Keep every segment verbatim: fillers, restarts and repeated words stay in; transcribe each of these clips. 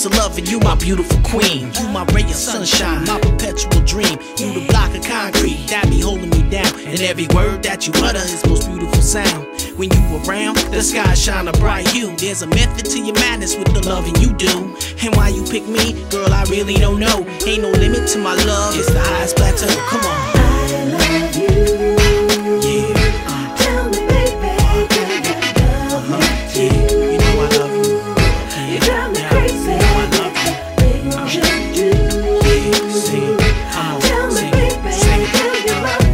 dose of loving, you my beautiful queen. You my ray of sunshine, my perpetual dream. You the block of concrete that be holding me down, and every word that you utter is most beautiful sound. When you around, the sky shine a bright hue. There's a method to your madness with the loving you do. And why you pick me, girl, I really don't know. Ain't no limit to my love, it's the highest plateau. Come on. I love you. Yeah. Tell me, baby, that you love me too. Yeah, you know I love you. Yeah. You drive me crazy. You know I love you. Things you do. Yeah, sing it. Come on, Tell me, sing baby, it. Sing it. that you love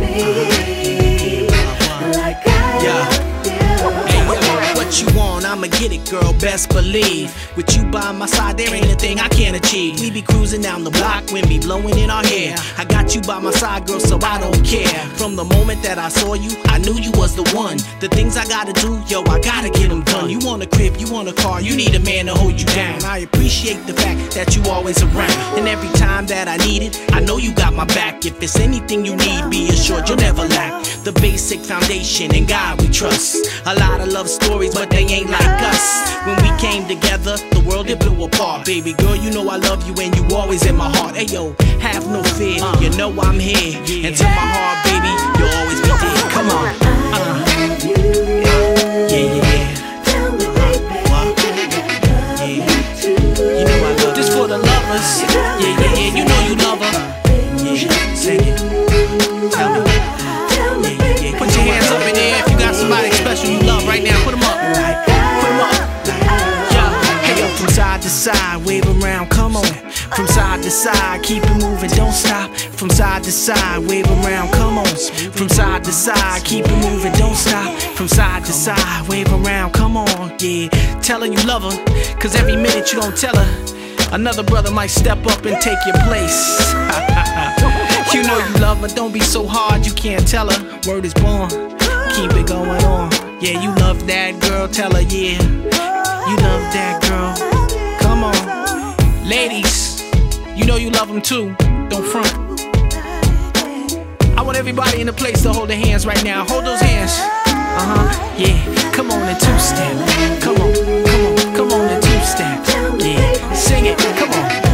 me like I Yeah. love you. Hey, yo, what you want, I'ma get it, girl, best believe. With you by my side, there ain't a thing I can't achieve. We be cruising down the block, wind be blowing in our hair. I got you by my side, girl, so I don't care. From the moment that I saw you, I knew you was the one. The things I gotta do, yo, I gotta get them done. You want a crib, you want a car, you need a man to hold you down. I appreciate the fact that you always around, and every time that I need it, I know you got my back. If it's anything you need, be assured you'll never lack. The basic foundation, in God we trust. A lot of love stories, but they ain't like us. When we came together, the world it blew apart. Baby girl, you know I love you and you always in my heart. Hey yo, have no fear, you know I'm here. And to my heart, baby, you'll always be there. Come on. Uh. Yeah, yeah, yeah. Tell me, baby, What? that you love me too. You know I love. This for the lovers. Yeah, yeah, yeah. You know you love her. Yeah, sing it. Tell me. Tell me, Yeah, yeah, yeah. Put your hands up in the air if you got somebody special you love right now. Put them up. Put them up. Yeah. Hey yo, from side to side, wave around, come on. From side to side, keep it moving, don't stop. From side to side, wave around, come on. From side to side, keep it moving, don't stop. From side to side, wave around, come on. Yeah, tell her you love her, cause every minute you don't tell her, another brother might step up and take your place. You know you love her, don't be so hard, you can't tell her. Word is born, keep it going on. Yeah, you love that girl, tell her yeah. You love that girl, come on. Ladies, you know you love them too, don't front. I want everybody in the place to hold their hands right now. Hold those hands. Uh-huh, yeah. Come on and two-step. Come on, come on, come on and two-step. Yeah, sing it, come on.